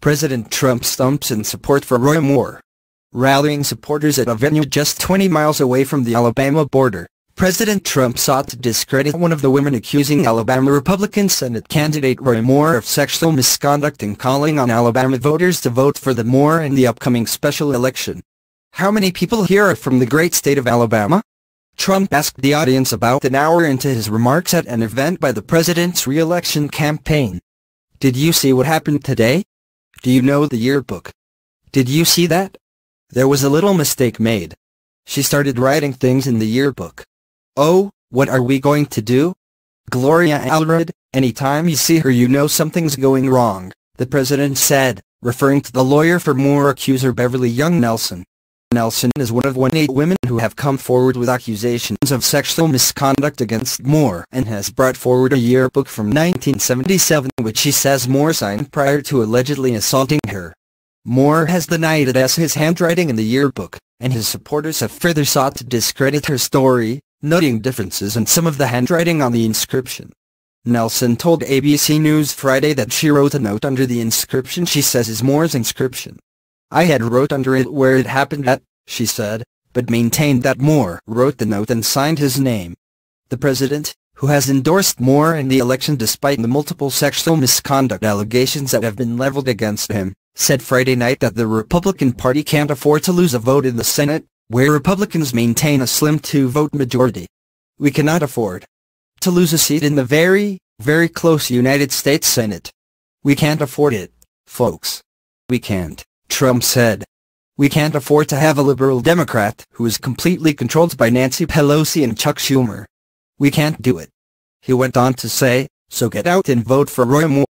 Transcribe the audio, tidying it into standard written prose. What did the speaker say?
President Trump stumps in support for Roy Moore. Rallying supporters at a venue just 20 miles away from the Alabama border, President Trump sought to discredit one of the women accusing Alabama Republican Senate candidate Roy Moore of sexual misconduct and calling on Alabama voters to vote for the Moore in the upcoming special election. How many people here are from the great state of Alabama? Trump asked the audience about an hour into his remarks at an event by the president's re-election campaign. Did you see what happened today? Do you know the yearbook? Did you see that? There was a little mistake made. She started writing things in the yearbook. Oh, what are we going to do? Gloria Allred, anytime you see her you know something's going wrong, the president said, referring to the lawyer for Moore accuser Beverly Young Nelson. Nelson is one of 18 women who have come forward with accusations of sexual misconduct against Moore and has brought forward a yearbook from 1977 which she says Moore signed prior to allegedly assaulting her. Moore has denied it as his handwriting in the yearbook, and his supporters have further sought to discredit her story, noting differences in some of the handwriting on the inscription. Nelson told ABC News Friday that she wrote a note under the inscription she says is Moore's inscription. I had wrote under it where it happened at, she said, but maintained that Moore wrote the note and signed his name. The president, who has endorsed Moore in the election despite the multiple sexual misconduct allegations that have been leveled against him, said Friday night that the Republican Party can't afford to lose a vote in the Senate, where Republicans maintain a slim 2-vote majority. We cannot afford to lose a seat in the very, very close United States Senate. We can't afford it, folks. We can't, Trump said. We can't afford to have a liberal Democrat who is completely controlled by Nancy Pelosi and Chuck Schumer. We can't do it. He went on to say, so get out and vote for Roy Moore.